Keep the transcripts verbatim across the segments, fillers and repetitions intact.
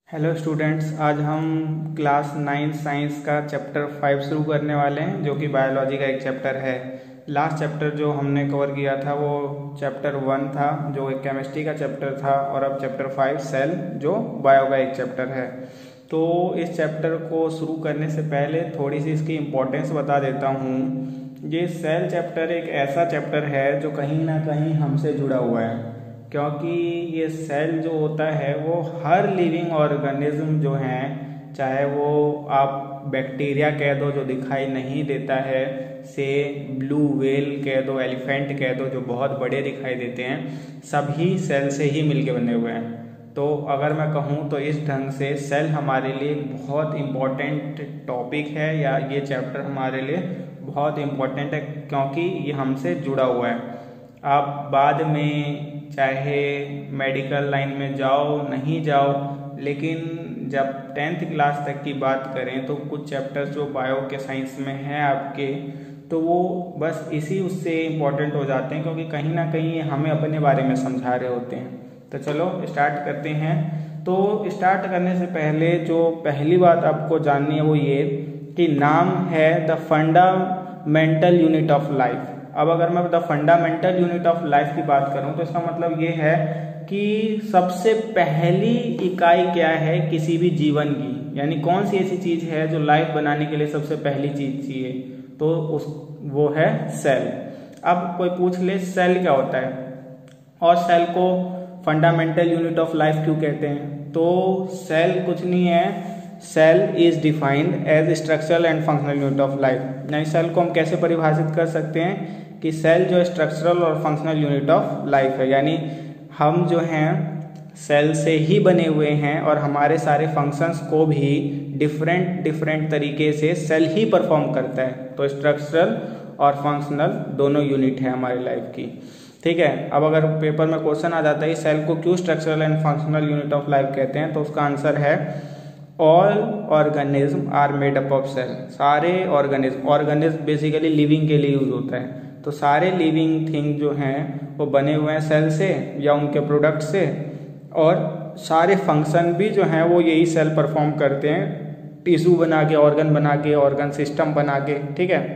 Hello students, आज हम class ninth science का चैप्टर फाइव शुरू करने वाले हैं, जो कि बायोलॉजी का एक चैप्टर है। लास्ट चैप्टर जो हमने कवर किया था वो चैप्टर वन था, जो एक केमिस्ट्री का चैप्टर था, और अब चैप्टर फाइव सेल, जो बायो का एक चैप्टर है। तो इस चैप्टर को शुरू करने से पहले थोड़ी सी इसकी इम्पोर्टेंस बता देता हूँ। ये सेल चैप्टर एक ऐसा चैप्टर है जो कहीं ना कहीं हमसे जुड़ा हुआ है, क्योंकि ये सेल जो होता है वो हर लिविंग ऑर्गेनिज्म जो हैं, चाहे वो आप बैक्टीरिया कह दो जो दिखाई नहीं देता है, से ब्लू व्हेल कह दो, एलिफेंट कह दो जो बहुत बड़े दिखाई देते हैं, सभी सेल से ही मिलके बने हुए हैं। तो अगर मैं कहूँ तो इस ढंग से सेल हमारे लिए बहुत इम्पोर्टेंट टॉपिक है, या ये चैप्टर हमारे लिए बहुत इम्पोर्टेंट है क्योंकि ये हमसे जुड़ा हुआ है। आप बाद में चाहे मेडिकल लाइन में जाओ नहीं जाओ, लेकिन जब टेंथ क्लास तक की बात करें तो कुछ चैप्टर्स जो बायो के साइंस में हैं आपके, तो वो बस इसी उससे इम्पोर्टेंट हो जाते हैं, क्योंकि कहीं ना कहीं हमें अपने बारे में समझा रहे होते हैं। तो चलो स्टार्ट करते हैं। तो स्टार्ट करने से पहले जो पहली बात आपको जाननी है वो ये कि नाम है the fundamental unit of life. अब अगर मैं the fundamental unit of life की बात करूं तो इसका मतलब ये है कि सबसे पहली इकाई क्या है किसी भी जीवन की, यानी कौन सी ऐसी चीज है जो लाइफ बनाने के लिए सबसे पहली चीज चाहिए, तो उस वो है सेल। अब कोई पूछ ले सेल क्या होता है और सेल को फंडामेंटल यूनिट ऑफ लाइफ क्यों कहते हैं, तो सेल कुछ नहीं है, cell is defined as structural and functional unit of life. यानी सेल को हम कैसे परिभाषित कर सकते हैं कि सेल जो स्ट्रक्चरल और फंक्शनल यूनिट ऑफ लाइफ है, यानी हम जो हैं सेल से ही बने हुए हैं और हमारे सारे फंक्शंस को भी डिफरेंट डिफरेंट तरीके से सेल ही परफॉर्म करता है। तो स्ट्रक्चरल और फंक्शनल दोनों यूनिट है हमारी लाइफ की, ठीक है। अब अगर पेपर में क्वेश्चन आ जाता है सेल को क्यों structural and functional unit of life कहते हैं, तो उसका आंसर है all organism are made up of cell. सारे ऑर्गेनिज्म, ऑर्गेनिज्म बेसिकली लिविंग के लिए यूज होता है, तो सारे लिविंग थिंग जो हैं वो बने हुए हैं सेल से या उनके प्रोडक्ट से, और सारे फंक्शन भी जो हैं वो यही सेल परफॉर्म करते हैं, टिश्यू बना के, ऑर्गन बना के, ऑर्गन सिस्टम बना के, ठीक है।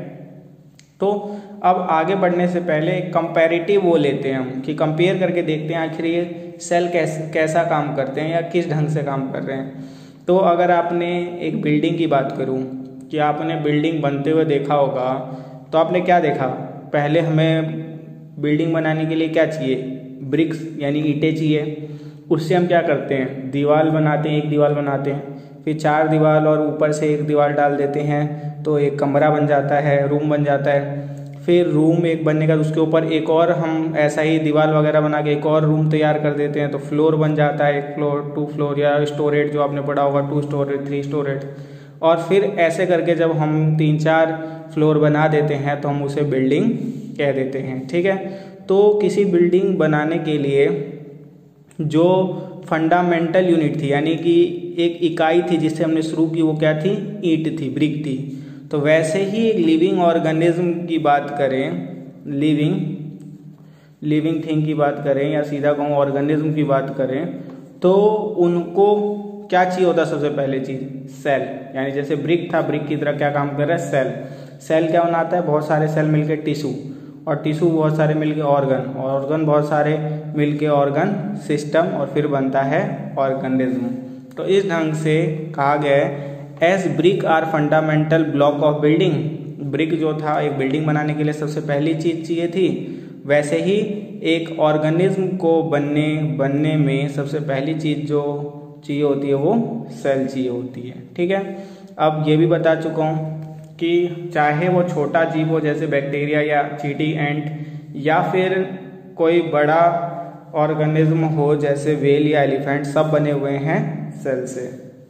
तो अब आगे बढ़ने से पहले एक कंपैरेटिव वो लेते हैं हम कि कंपेयर करके देखते हैं आखिर ये सेल कैसे कैसा काम करते हैं या किस ढंग से काम कर रहे हैं। तो अगर आपने एक बिल्डिंग की बात करूं कि आपने बिल्डिंग बनते हुए देखा होगा, तो आपने क्या देखा, पहले हमें बिल्डिंग बनाने के लिए क्या चाहिए, ब्रिक्स यानी ईंटें चाहिए। उससे हम क्या करते हैं, दीवार बनाते हैं, एक दीवार बनाते हैं, फिर चार दीवार और ऊपर से एक दीवार डाल देते हैं, तो एक कमरा बन जाता है, रूम बन जाता है। फिर रूम एक बनने का उसके ऊपर एक और हम ऐसा ही दीवार वगैरह बना के एक और रूम तैयार कर देते हैं, तो फ्लोर बन जाता है, एक फ्लोर, टू फ्लोर, या स्टोरेज जो आपने पढ़ा होगा, टू स्टोरेज, थ्री स्टोरेज। और फिर ऐसे करके जब हम तीन चार फ्लोर बना देते हैं तो हम उसे बिल्डिंग कह देते हैं, ठीक है। तो किसी बिल्डिंग बनाने के लिए जो फंडामेंटल यूनिट थी, यानी कि एक इकाई थी जिससे हमने शुरू की, वो क्या थी, ईंट थी, ब्रिक थी। तो वैसे ही एक लिविंग ऑर्गेनिज्म की बात करें, लिविंग लिविंग थिंग की बात करें, या सीधा कहूँ ऑर्गेनिज्म की बात करें, तो उनको क्या चाहिए होता है, सबसे पहले चीज सेल। यानी जैसे ब्रिक था, ब्रिक की तरह क्या काम कर रहा है, सेल। सेल क्या बनाता है, बहुत सारे सेल मिलके टिश्यू, और टिश्यू बहुत सारे मिलके ऑर्गन, ऑर्गन बहुत सारे मिलके ऑर्गन सिस्टम, और फिर बनता है ऑर्गेनिज्म। तो इस ढंग से कहा गया है as brick are fundamental block of building. Brick जो था एक बिल्डिंग बनाने के लिए सबसे पहली चीज चाहिए थी, वैसे ही एक ऑर्गेनिज्म को बनने बनने में सबसे पहली चीज जो चाहिए होती है वो सेल चाहिए होती है, ठीक है। अब ये भी बता चुका हूँ कि चाहे वो छोटा जीव हो जैसे बैक्टीरिया या चींटी, एंट, या फिर कोई बड़ा ऑर्गेनिज्म हो जैसे व्हेल या एलिफेंट, सब बने हुए हैं सेल से।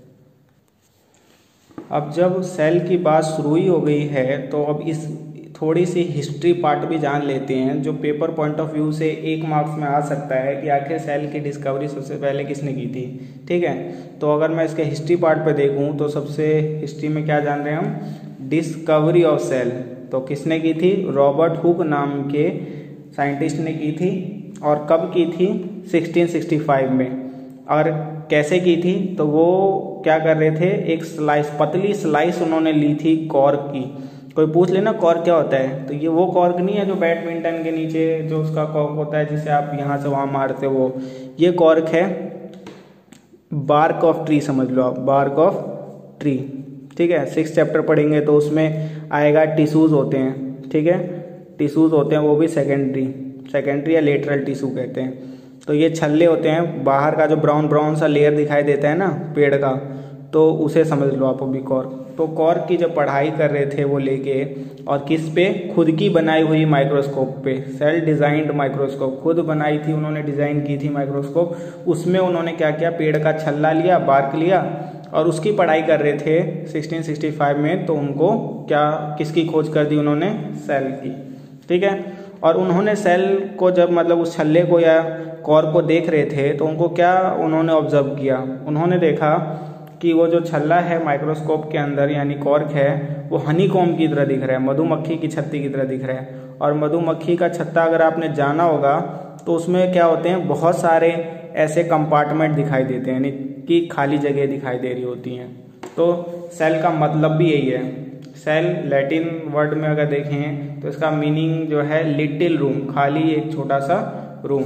अब जब सेल की बात शुरू ही हो गई है तो अब इस थोड़ी सी हिस्ट्री पार्ट भी जान लेते हैं, जो पेपर पॉइंट ऑफ व्यू से एक मार्क्स में आ सकता है कि आखिर सेल की डिस्कवरी सबसे पहले किसने की थी, ठीक है। तो अगर मैं इसके हिस्ट्री पार्ट पे देखूं तो सबसे हिस्ट्री में क्या जान रहे हैं हम, डिस्कवरी ऑफ सेल तो किसने की थी, रॉबर्ट हुक नाम के साइंटिस्ट ने की थी। और कब की थी, सिक्सटीन सिक्सटी फाइव में। और कैसे की थी, तो वो क्या कर रहे थे, एक स्लाइस, पतली स्लाइस उन्होंने ली थी कॉर्क की। कोई पूछ लेना कॉर्क क्या होता है, तो ये वो कॉर्क नहीं है जो बैडमिंटन के नीचे जो उसका कॉर्क होता है जिसे आप यहाँ से वहाँ मारते हो, वो ये कॉर्क है बार्क ऑफ ट्री, समझ लो आप, बार्क ऑफ ट्री। ठीक है, सिक्स चैप्टर पढ़ेंगे तो उसमें आएगा टिश्यूज होते हैं। ठीक है, टिश्यूज होते हैं, वो भी सेकेंडरी सेकेंडरी या लेटरल टिश्यू कहते हैं। तो ये छल्ले होते हैं, बाहर का जो ब्राउन ब्राउन सा लेयर दिखाई देता है ना पेड़ का, तो उसे समझ लो आप अभी कॉर्क। तो कॉर्क की जब पढ़ाई कर रहे थे वो लेके, और किस पे, खुद की बनाई हुई माइक्रोस्कोप पे, सेल्फ डिजाइंड माइक्रोस्कोप, खुद बनाई थी उन्होंने, डिजाइन की थी माइक्रोस्कोप। उसमें उन्होंने क्या किया, पेड़ का छल्ला लिया, बार्क लिया, और उसकी पढ़ाई कर रहे थे सिक्सटीन सिक्सटी फाइव में। तो उनको क्या, किसकी खोज कर दी उन्होंने, सेल की। ठीक है, और उन्होंने सेल को जब मतलब उस छल्ले को या कॉर्क को देख रहे थे तो उनको क्या उन्होंने ऑब्जर्व किया, उन्होंने देखा कि वो जो छल्ला है माइक्रोस्कोप के अंदर यानी कॉर्क है, वो हनीकॉम्ब की तरह दिख रहा है, मधुमक्खी की छत्ती की तरह दिख रहा है। और मधुमक्खी का छत्ता अगर आपने जाना होगा तो उसमें क्या होते हैं, बहुत सारे ऐसे कंपार्टमेंट दिखाई देते हैं, यानी कि खाली जगह दिखाई दे रही होती हैं। तो सेल का मतलब भी यही है। सेल लैटिन वर्ड में अगर देखें तो इसका मीनिंग जो है लिटिल रूम, खाली एक छोटा सा रूम।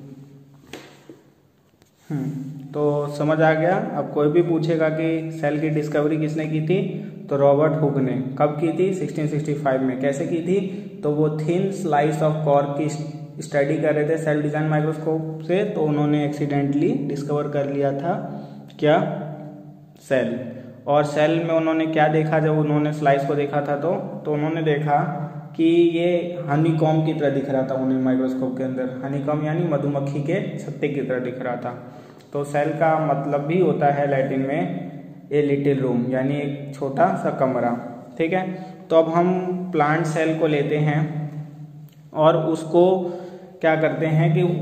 हम्म तो समझ आ गया। अब कोई भी पूछेगा कि सेल की डिस्कवरी किसने की थी, तो रॉबर्ट हुक ने। कब की थी, सिक्सटीन सिक्सटी फाइव में। कैसे की थी, तो वो थिन स्लाइस ऑफ कॉर्क की स्टडी कर रहे थे सेल डिजाइन माइक्रोस्कोप से, तो उन्होंने एक्सीडेंटली डिस्कवर कर लिया था क्या, सेल। और सेल में उन्होंने क्या देखा, जब उन्होंने स्लाइस को देखा था तो तो उन्होंने देखा कि ये हनीकॉम्ब की तरह दिख रहा था उन्हें माइक्रोस्कोप के अंदर। हनीकॉम्ब यानी मधुमक्खी के छत्ते की तरह दिख रहा था। तो सेल का मतलब भी होता है लैटिन में ए लिटिल रूम, यानी एक छोटा सा कमरा। ठीक है, तो अब हम प्लांट सेल को लेते हैं और उसको क्या करते हैं कि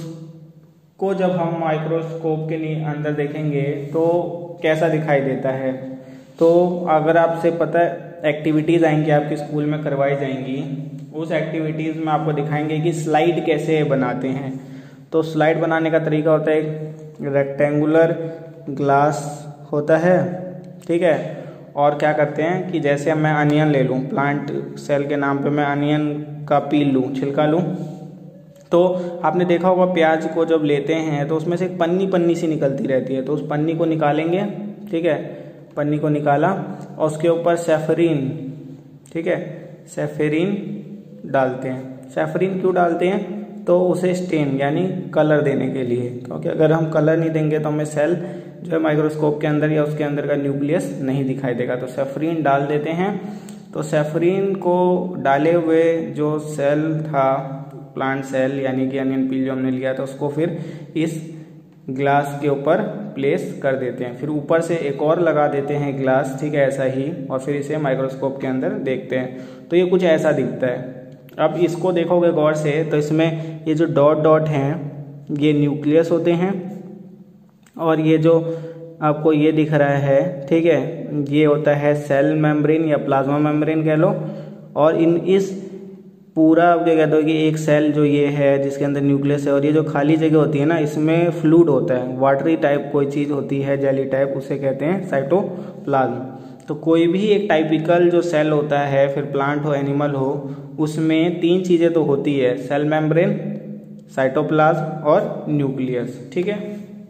उसको जब हम माइक्रोस्कोप के अंदर देखेंगे तो कैसा दिखाई देता है। तो अगर आपसे पता है एक्टिविटीज़ आएंगी आपके स्कूल में करवाई जाएंगी, उस एक्टिविटीज़ में आपको दिखाएंगे कि स्लाइड कैसे बनाते हैं। तो स्लाइड बनाने का तरीका होता है, एक रेक्टेंगुलर ग्लास होता है, ठीक है, और क्या करते हैं कि जैसे मैं अनियन ले लूँ, प्लांट सेल के नाम पे मैं अनियन का पील लूँ, छिलका लूँ, तो आपने देखा होगा प्याज को जब लेते हैं तो उसमें से एक पन्नी पन्नी सी निकलती रहती है, तो उस पन्नी को निकालेंगे। ठीक है, पन्नी को निकाला और उसके ऊपर सैफरीन, ठीक है, सैफरीन डालते हैं। सैफरीन क्यों डालते हैं, तो उसे स्टेन यानी कलर देने के लिए, क्योंकि अगर हम कलर नहीं देंगे तो हमें सेल जो है माइक्रोस्कोप के अंदर या उसके अंदर का न्यूक्लियस नहीं दिखाई देगा। तो सैफरीन डाल देते हैं। तो सैफरीन को डाले हुए जो सेल था, प्लांट सेल यानी कि अनियन पील जो हमने लिया था, उसको फिर इस ग्लास के ऊपर प्लेस कर देते हैं। फिर ऊपर से एक और लगा देते हैं ग्लास, ठीक है, ऐसा ही, और फिर इसे माइक्रोस्कोप के अंदर देखते हैं तो ये कुछ ऐसा दिखता है। अब इसको देखोगे गौर से तो इसमें ये जो डॉट डॉट हैं ये न्यूक्लियस होते हैं, और ये जो आपको ये दिख रहा है, ठीक है, ये होता है सेल मेम्ब्रेन या प्लाज्मा मेम्ब्रेन कह लो। और इन इस पूरा क्या कहते हो कि एक सेल जो ये है जिसके अंदर न्यूक्लियस है, और ये जो खाली जगह होती है ना, इसमें फ्लूइड होता है, वाटरी टाइप कोई चीज़ होती है, जेली टाइप, उसे कहते हैं साइटोप्लाज्म। तो कोई भी एक टाइपिकल जो सेल होता है, फिर प्लांट हो एनिमल हो, उसमें तीन चीज़ें तो होती है, सेल मेम्ब्रेन, साइटोप्लाज्म और न्यूक्लियस। ठीक है,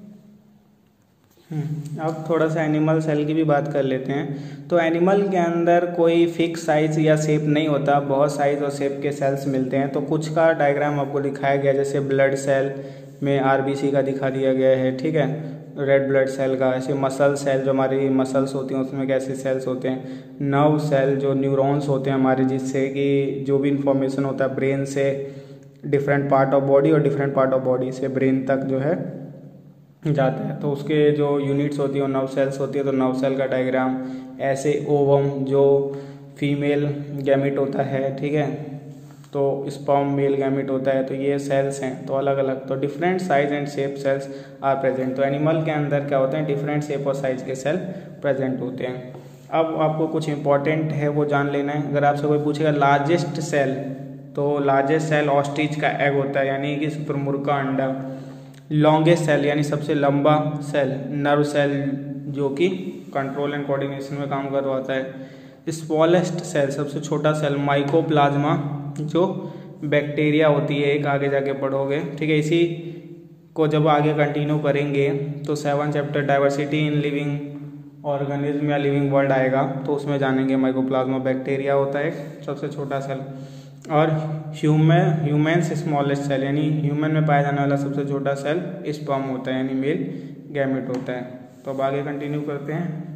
अब थोड़ा सा एनिमल सेल की भी बात कर लेते हैं। तो एनिमल के अंदर कोई फिक्स साइज या शेप नहीं होता, बहुत साइज और शेप के सेल्स मिलते हैं। तो कुछ का डायग्राम आपको दिखाया गया, जैसे ब्लड सेल में आरबीसी का दिखा दिया गया है, ठीक है, रेड ब्लड सेल का। ऐसे मसल सेल जो हमारी मसल्स होती हैं उसमें कैसे सेल्स होते हैं, नर्व सेल जो न्यूरॉन्स होते हैं हमारे, जिससे कि जो भी इंफॉर्मेशन होता है ब्रेन से डिफरेंट पार्ट ऑफ बॉडी और डिफरेंट पार्ट ऑफ बॉडी से ब्रेन तक जो है जाता है, तो उसके जो यूनिट्स होती है वो नर्व सेल्स होती है। तो नर्व सेल का डायग्राम ऐसे, ओवम जो फीमेल गैमिट होता है, ठीक है, तो स्पर्म मेल गैमिट होता है, तो ये सेल्स हैं। तो अलग अलग, तो different size and shape cells are present. तो एनिमल के अंदर क्या होते हैं, डिफरेंट शेप और साइज के सेल प्रेजेंट होते हैं। अब आपको कुछ इंपॉर्टेंट है वो जान लेना है। अगर आपसे कोई पूछेगा लार्जेस्ट सेल, तो लार्जेस्ट सेल ऑस्ट्रिच का एग होता है, यानी कि शुतुरमुर्ग का अंडा। लॉन्गेस्ट सेल यानी सबसे लंबा सेल, नर्व सेल जो कि कंट्रोल एंड कोऑर्डिनेशन में काम करवाता है। स्मॉलेस्ट सेल सबसे छोटा सेल, माइकोप्लाज्मा जो बैक्टीरिया होती है, एक आगे जाके पढ़ोगे, ठीक है। इसी को जब आगे कंटिन्यू करेंगे तो seven chapter diversity in living organism या लिविंग वर्ल्ड आएगा, तो उसमें जानेंगे। माइकोप्लाज्मा बैक्टीरिया होता है सबसे छोटा सेल। और ह्यूमन ह्यूमन्स स्मॉलेस्ट सेल यानी ह्यूमन में पाया जाने वाला सबसे छोटा सेल स्पर्म होता है यानी मेल गैमेट होता है। तो अब आगे कंटिन्यू करते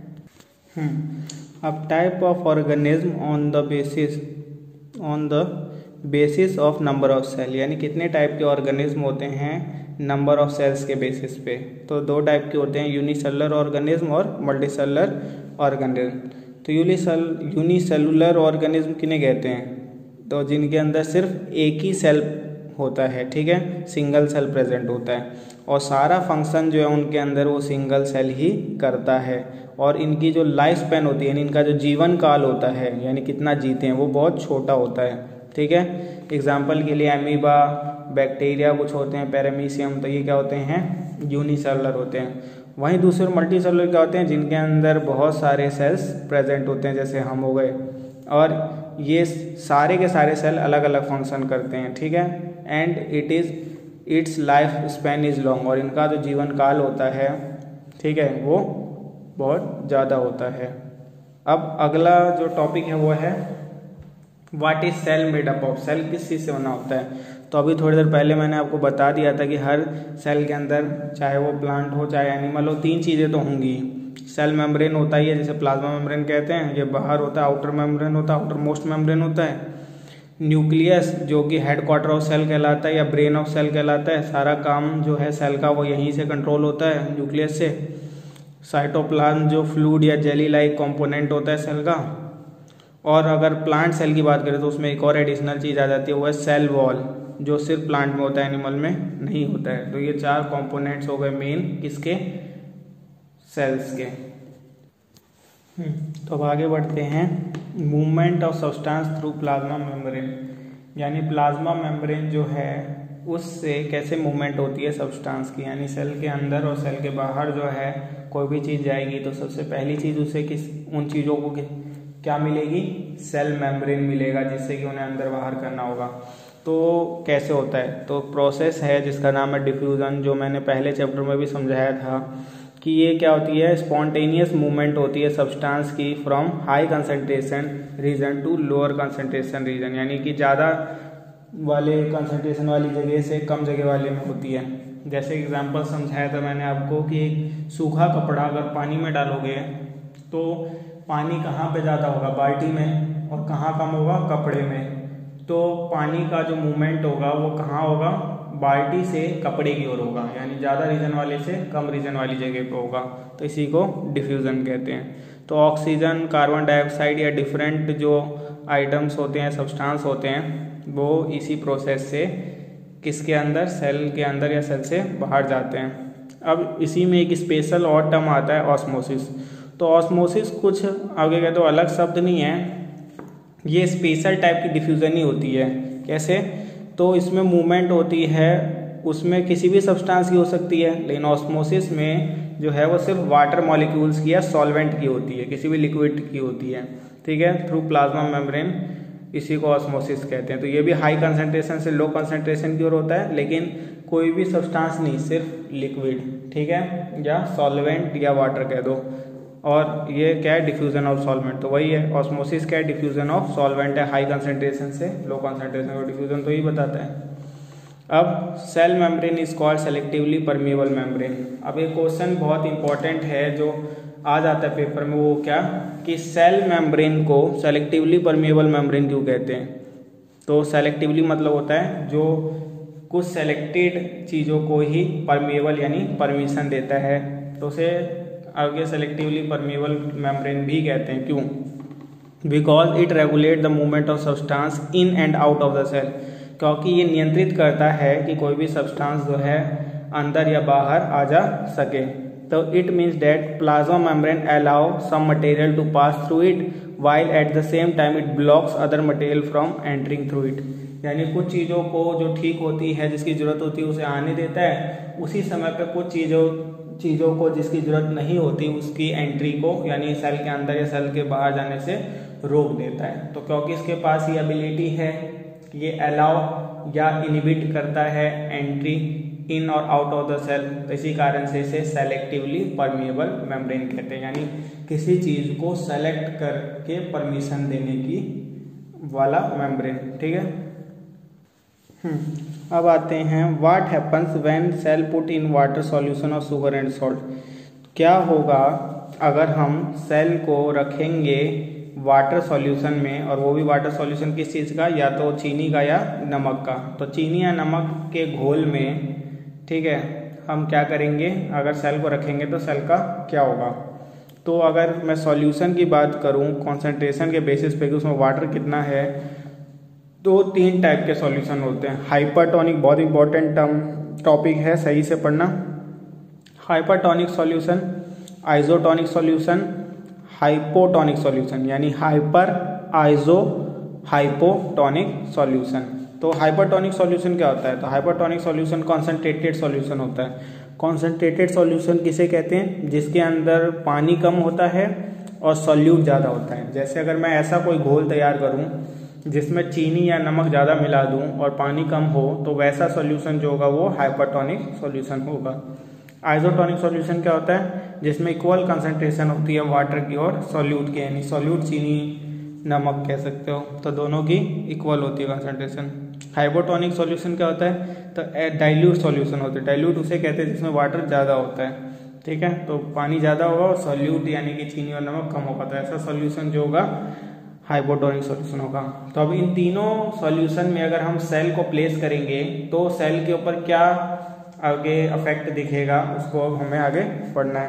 हैं। अब type of organism on the basis on the basis of number of cell, यानी कितने टाइप के ऑर्गेनिज्म होते हैं नंबर ऑफ सेल्स के बेसिस पे। तो दो टाइप के होते हैं, यूनिसेलुलर ऑर्गेनिज्म और मल्टीसेलुलर ऑर्गेनिज्म। तो यूनिसेल यूनिसेलुलर ऑर्गेनिज्म किन्हें कहते हैं, तो जिनके अंदर सिर्फ एक ही सेल होता है, ठीक है, सिंगल सेल प्रेजेंट होता है और सारा फंक्शन जो है उनके अंदर वो सिंगल सेल ही करता है। और इनकी जो लाइफ स्पैन होती है यानी इनका जो जीवन काल होता है यानी कितना जीते हैं वो बहुत छोटा होता है, ठीक है। एग्जाम्पल के लिए एमीबा, बैक्टीरिया कुछ होते हैं, पैरामीशियम, तो ये क्या होते हैं यूनिसेलुलर होते हैं। वहीं दूसरे मल्टीसेलुलर क्या होते हैं जिनके अंदर बहुत सारे सेल्स प्रेजेंट होते हैं जैसे हम हो गए, और ये सारे के सारे सेल अलग अलग फंक्शन करते हैं, ठीक है। And it is its life span is long, और इनका जो जीवन काल होता है, ठीक है, वो बहुत ज़्यादा होता है। अब अगला जो टॉपिक है वो है what is cell made up of, cell किस चीज़ से बना होता है। तो अभी थोड़ी देर पहले मैंने आपको बता दिया था कि हर सेल के अंदर चाहे वो प्लांट हो चाहे एनिमल हो, तीन चीज़ें तो होंगी। सेल मेम्ब्रेन होता ही है जिसे प्लाज्मा मेम्ब्रेन कहते हैं, ये बाहर होता है, आउटर मेम्ब्रेन होता है, आउटर मोस्ट मेम्ब्रेन होता है। न्यूक्लियस जो कि हेड क्वार्टर ऑफ सेल कहलाता है या ब्रेन ऑफ सेल कहलाता है, सारा काम जो है सेल का वो यहीं से कंट्रोल होता है न्यूक्लियस से। साइटोप्लाज्म जो फ्लूइड या जेली लाइक कंपोनेंट होता है सेल का। और अगर प्लांट सेल की बात करें तो उसमें एक और एडिशनल चीज़ आ जाती है, वो है सेल वॉल, जो सिर्फ प्लांट में होता है, एनिमल में नहीं होता है। तो ये चार कंपोनेंट्स हो गए मेन किसके, सेल्स के। तो अब आगे बढ़ते हैं, movement of substance through plasma membrane, यानी प्लाज्मा मेम्ब्रेन जो है उससे कैसे मूवमेंट होती है सब्सटेंस की, यानी सेल के अंदर और सेल के बाहर जो है कोई भी चीज़ जाएगी तो सबसे पहली चीज़ उसे किस उन चीज़ों को क्या मिलेगी, सेल मेम्ब्रेन मिलेगा, जिससे कि उन्हें अंदर बाहर करना होगा। तो कैसे होता है, तो प्रोसेस है जिसका नाम है डिफ्यूज़न, जो मैंने पहले चैप्टर में भी समझाया था कि ये क्या होती है, स्पॉन्टेनियस मूवमेंट होती है सब्सटेंस की from high concentration region to lower concentration region, यानी कि ज़्यादा वाले कंसंट्रेशन वाली जगह से कम जगह वाले में होती है। जैसे एग्जांपल समझाया था मैंने आपको कि सूखा कपड़ा अगर पानी में डालोगे तो पानी कहाँ पे ज़्यादा होगा, बाल्टी में, और कहाँ कम होगा, कपड़े में। तो पानी का जो मूवमेंट होगा वो कहाँ होगा, बाल्टी से कपड़े की ओर होगा, यानी ज़्यादा रीजन वाले से कम रीजन वाली जगह पे होगा। तो इसी को डिफ्यूज़न कहते हैं। तो ऑक्सीजन, कार्बन डाइऑक्साइड या डिफरेंट जो आइटम्स होते हैं, सब्सटेंस होते हैं, वो इसी प्रोसेस से किसके अंदर, सेल के अंदर या सेल से बाहर जाते हैं। अब इसी में एक स्पेशल और टर्म आता है ऑस्मोसिस। तो ऑस्मोसिस कुछ आगे कहते हो अलग शब्द नहीं है, ये स्पेशल टाइप की डिफ्यूज़न ही होती है। कैसे, तो इसमें मूवमेंट होती है, उसमें किसी भी सब्सटेंस की हो सकती है, लेकिन ऑस्मोसिस में जो है वो सिर्फ वाटर मॉलिक्यूल्स की या सॉल्वेंट की होती है, किसी भी लिक्विड की होती है, ठीक है, थ्रू प्लाज्मा मेम्ब्रेन, इसी को ऑस्मोसिस कहते हैं। तो ये भी हाई कंसंट्रेशन से लो कंसंट्रेशन की ओर होता है, लेकिन कोई भी सब्सटेंस नहीं, सिर्फ लिक्विड, ठीक है, या सॉल्वेंट या वाटर कह दो। और ये क्या है, डिफ्यूजन ऑफ सॉल्वेंट, तो वही है ऑस्मोसिस क्या है, डिफ्यूजन ऑफ सॉल्वेंट है, हाई कंसंट्रेशन से लो कंसंट्रेशन को डिफ्यूजन तो ही बताता है। अब cell membrane is called selectively permeable membrane. अब एक क्वेश्चन बहुत इंपॉर्टेंट है जो आ जाता है पेपर में, वो क्या कि सेल मेम्ब्रेन को सेलेक्टिवली परमिएबल मेम्ब्रेन क्यों कहते हैं। तो सेलेक्टिवली मतलब होता है जो कुछ सेलेक्टेड चीज़ों को ही परमिएबल यानी परमिशन देता है, तो उसे आगे सेलेक्टिवली परमिएबल मेम्ब्रेन भी कहते हैं। क्यों, because it regulate the movement of substance in and out of the cell, क्योंकि ये नियंत्रित करता है कि कोई भी सब्सटेंस जो है अंदर या बाहर आ जा सके। तो it means that plasma membrane allow some material to pass through it while at the same time it blocks other material from entering through it, यानी कुछ चीज़ों को जो ठीक होती है, जिसकी ज़रूरत होती है, उसे आने देता है, उसी समय पे कुछ चीज़ों चीज़ों को जिसकी ज़रूरत नहीं होती उसकी एंट्री को यानी सेल के अंदर या सेल के बाहर जाने से रोक देता है। तो क्योंकि इसके पास ये एबिलिटी है, ये अलाउ या इनहिबिट करता है एंट्री इन और आउट ऑफ द सेल, तो इसी कारण से इसे सेलेक्टिवली परमिएबल मेम्ब्रेन कहते हैं, यानी किसी चीज़ को सेलेक्ट करके परमिशन देने की वाला मेम्ब्रेन। ठीक है, हम्म अब आते हैं what happens when cell put in water solution of sugar and salt. क्या होगा अगर हम सेल को रखेंगे वाटर सॉल्यूशन में, और वो भी वाटर सॉल्यूशन किस चीज़ का, या तो चीनी का या नमक का। तो चीनी या नमक के घोल में, ठीक है, हम क्या करेंगे, अगर सेल को रखेंगे तो सेल का क्या होगा। तो अगर मैं सॉल्यूशन की बात करूं कॉन्सेंट्रेशन के बेसिस पे कि उसमें वाटर कितना है, तो तीन टाइप के सॉल्यूशन होते हैं। हाइपरटोनिक बहुत इंपॉर्टेंट टर्म टॉपिक है, सही से पढ़ना। Hypertonic solution, isotonic solution, hypotonic solution, यानी हाइपर, आइसो, हाइपोटोनिक सॉल्यूशन। तो हाइपरटोनिक सॉल्यूशन क्या होता है, तो हाइपरटोनिक सॉल्यूशन कॉन्सेंट्रेटेड सॉल्यूशन होता है। कॉन्सेंट्रेटेड सॉल्यूशन किसे कहते हैं, जिसके अंदर पानी कम होता है और सॉल्यूट ज़्यादा होता है। जैसे अगर मैं ऐसा कोई घोल तैयार करूं जिसमें चीनी या नमक ज़्यादा मिला दूं और पानी कम हो, तो वैसा सॉल्यूशन जो होगा वो हाइपरटोनिक सॉल्यूशन होगा। आइसोटोनिक सॉल्यूशन क्या होता है, जिसमें इक्वल कंसंट्रेशन होती है वाटर की और सॉल्यूट की, यानी सॉल्यूट चीनी नमक कह सकते हो, तो दोनों की इक्वल होती है कंसंट्रेशन। हाइपोटोनिक सॉल्यूशन क्या होता है, तो डाइल्यूट सॉल्यूशन होता है। डाइल्यूट उसे कहते हैं जिसमें वाटर ज़्यादा होता है, ठीक है, तो पानी ज़्यादा होगा और सॉल्यूट यानी कि चीनी और नमक कम होगा, तो ऐसा सॉल्यूशन जो होगा हाइपोटोनिक सॉल्यूशन होगा। तो अब इन तीनों सॉल्यूशन में अगर हम सेल को प्लेस करेंगे तो सेल के ऊपर क्या आगे इफेक्ट दिखेगा, उसको अब हमें आगे पढ़ना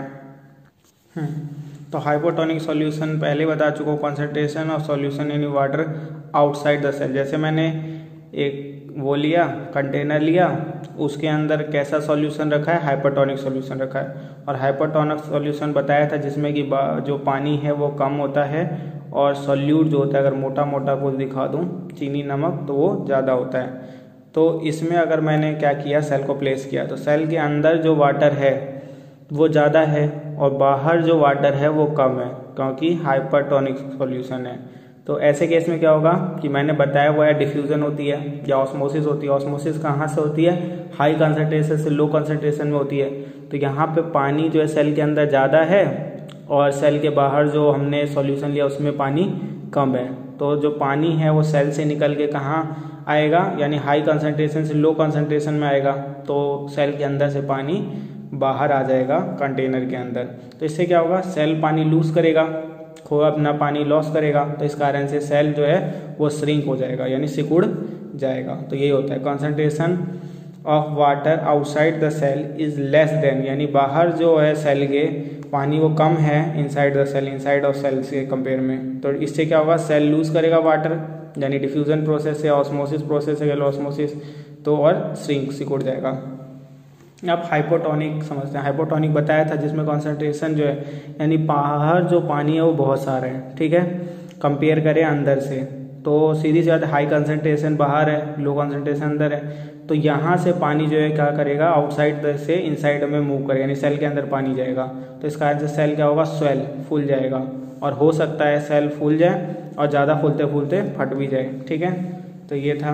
है। तो हाइपोटोनिक सॉल्यूशन पहले बता चुका हूँ, concentration of solution in water outside the cell. जैसे मैंने एक वो लिया, कंटेनर लिया, उसके अंदर कैसा सॉल्यूशन रखा है, हाइपोटोनिक सॉल्यूशन रखा है, और हाइपोटोनिक सॉल्यूशन बताया था जिसमें कि जो पानी है वो कम होता है और सॉल्यूट जो होता है, अगर मोटा मोटा कुछ दिखा दूँ चीनी नमक, तो वो ज़्यादा होता है। तो इसमें अगर मैंने क्या किया, सेल को प्लेस किया, तो सेल के अंदर जो वाटर है वो ज़्यादा है और बाहर जो वाटर है वो कम है, क्योंकि हाइपरटोनिक सॉल्यूशन है। तो ऐसे केस में क्या होगा कि मैंने बताया हुआ है डिफ्यूजन होती है या ऑस्मोसिस होती है। ऑस्मोसिस कहाँ से होती है, हाई कंसंट्रेशन से लो कंसंट्रेशन में होती है। तो यहाँ पे पानी जो है सेल के अंदर ज़्यादा है और सेल के बाहर जो हमने सॉल्यूशन लिया उसमें पानी कम है। तो जो पानी है वो सेल से निकल के कहाँ आएगा, यानी हाई कंसंट्रेशन से लो कंसंट्रेशन में आएगा, तो सेल के अंदर से पानी बाहर आ जाएगा कंटेनर के अंदर। तो इससे क्या होगा, सेल पानी लूज करेगा, खो अपना पानी लॉस करेगा, तो इस कारण से सेल जो है वो श्रिंक हो जाएगा, यानी सिकुड़ जाएगा। तो यही होता है, concentration of water outside the cell is less than, यानी बाहर जो है सेल के पानी वो कम है inside the cell, inside of cell से कंपेयर में। तो इससे क्या होगा, सेल लूज करेगा वाटर, यानी डिफ्यूजन प्रोसेस है, ऑस्मोसिस प्रोसेस है, ऑस्मोसिस, तो और श्रिंक सिकुड़ जाएगा। अब हाइपोटोनिक समझते हैं। हाइपोटोनिक बताया था जिसमें कंसंट्रेशन जो है, यानी बाहर जो पानी है वो बहुत सारा है, ठीक है, कंपेयर करें अंदर से, तो सीधी सी बात है, हाई कंसंट्रेशन बाहर है, लो कंसंट्रेशन अंदर है। तो यहाँ से पानी जो है क्या करेगा, आउटसाइड से इनसाइड में मूव करेगा, यानी सेल के अंदर पानी जाएगा। तो इस कारण से सेल क्या होगा, स्वेल, फूल जाएगा, और हो सकता है सेल फूल जाए और ज़्यादा फूलते फूलते फट भी जाए, ठीक है। तो ये था।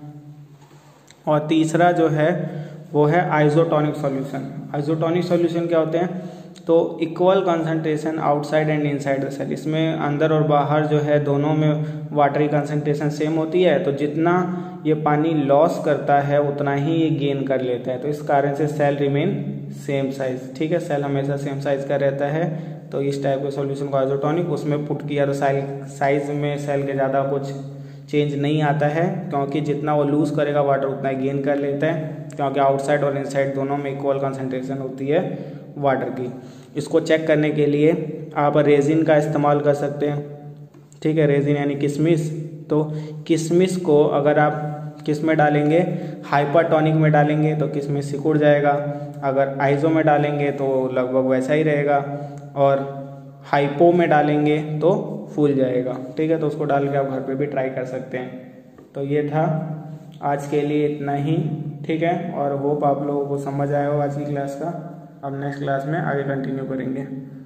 और तीसरा जो है वो है आइसोटोनिक सॉल्यूशन। आइसोटोनिक सॉल्यूशन क्या होते हैं, तो equal concentration outside and inside the cell. इसमें अंदर और बाहर जो है दोनों में वाटर की कंसंट्रेशन सेम होती है, तो जितना ये पानी लॉस करता है उतना ही ये गेन कर लेता है। तो इस कारण से सेल रिमेन सेम साइज, ठीक है, सेल हमेशा सेम साइज का रहता है। तो इस टाइप के सॉल्यूशन को आइसोटोनिक उसमें पुट किया तो सेल साइज में सेल के ज़्यादा कुछ चेंज नहीं आता है, क्योंकि जितना वो लूज करेगा वाटर उतना ही गेन कर लेता है, क्योंकि आउटसाइड और इनसाइड दोनों में इक्वल कंसंट्रेशन होती है वाटर की। इसको चेक करने के लिए आप रेजिन का इस्तेमाल कर सकते हैं, ठीक है, रेजिन यानी किशमिश। तो किशमिश को अगर आप किस में डालेंगे, हाइपरटोनिक में डालेंगे तो किशमिश सिकुड़ जाएगा, अगर आइसो में डालेंगे तो लगभग वैसा ही रहेगा, और हाइपो में डालेंगे तो फूल जाएगा, ठीक है। तो उसको डाल के आप घर पे भी ट्राई कर सकते हैं। तो ये था आज के लिए इतना ही, ठीक है। और होप आप लोगों को समझ आया हो आज की क्लास का। अब नेक्स्ट क्लास में आगे कंटिन्यू करेंगे।